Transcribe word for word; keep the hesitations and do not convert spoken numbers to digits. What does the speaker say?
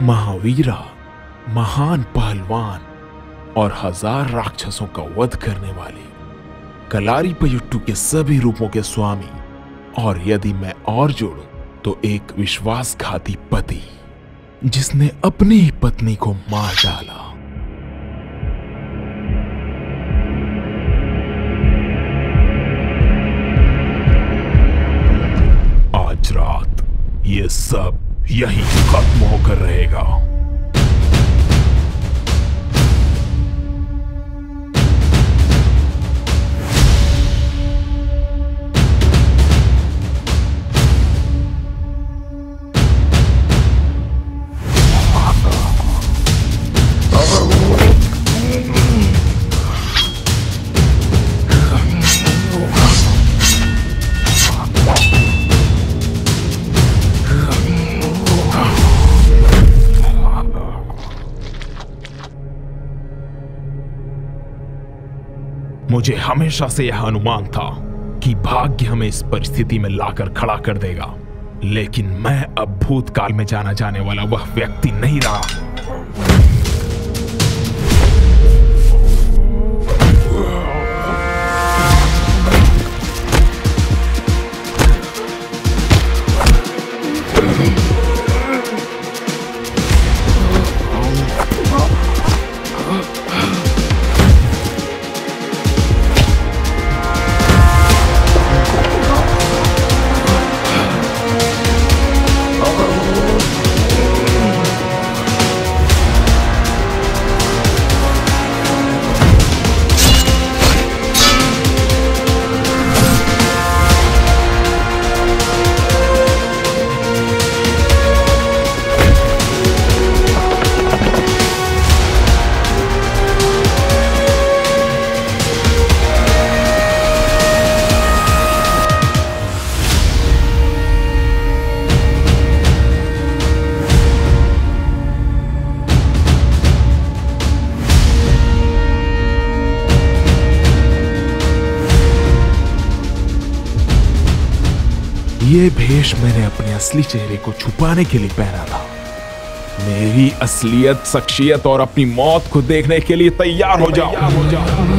महावीरा, महान पहलवान और हजार राक्षसों का वध करने वाले, कलारीपयट्टू के सभी रूपों के स्वामी, और यदि मैं और जोड़ूं तो एक विश्वासघाती पति जिसने अपनी ही पत्नी को मार डाला। आज रात ये सब यही खत्म होकर रहेगा। मुझे हमेशा से यह अनुमान था कि भाग्य हमें इस परिस्थिति में लाकर खड़ा कर देगा, लेकिन मैं अब भूतकाल में जाना जाने वाला वह व्यक्ति नहीं रहा। ये भेष मैंने अपने असली चेहरे को छुपाने के लिए पहना था। मेरी असलियत, शख्सियत और अपनी मौत को देखने के लिए तैयार हो जाओ। हो जाओ।